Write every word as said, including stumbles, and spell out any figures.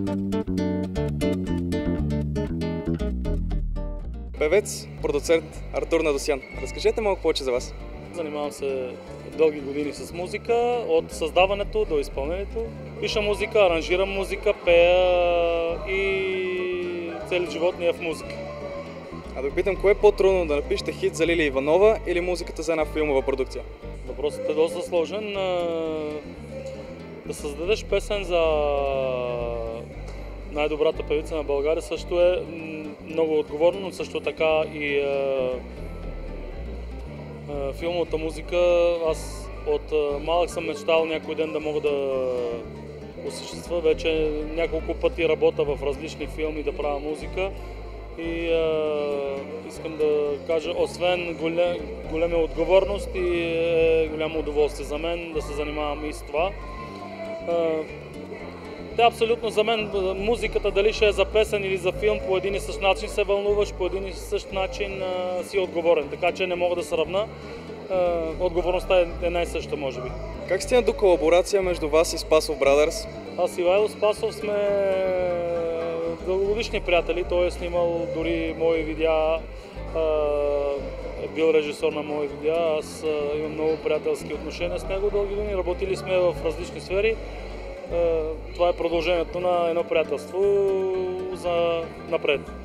Певец, продуцент Артур Надосян. Разкажете малко повече за вас. Занимавам се дълги години с музика, от създаването до изпълнението. Пиша музика, аранжирам музика, пея и цели живот ми е в музика. А да ви питам, кое е по-трудно, да напишете хит за Лилия Иванова или музиката за една филмова продукция? Въпросът е доста сложен. Да създадеш песен за най-добрата певица на България също е много отговорно, но също така и е, е, филмовата музика. Аз от е, малък съм мечтал някой ден да мога да осъществя. Вече няколко пъти работя в различни филми да правя музика и е, искам да кажа, освен голем, голема отговорност и е, голямо удоволствие за мен да се занимавам и с това. Е, Те абсолютно за мен музиката, дали ще е за песен или за филм, по един и същ начин се вълнуваш, по един и същ начин а, си отговорен. Така че не мога да сравна. А, отговорността е, е най-съща, може би. Как стигна до колаборация между вас и Спасов Брадърс? Аз и Вайло Спасов сме дългогодишни приятели. Той е снимал дори мои видеа, е бил режисьор на мои видеа. Аз а, имам много приятелски отношения с него дълги години. Работили сме в различни сфери. Това е продължението на едно приятелство за напред.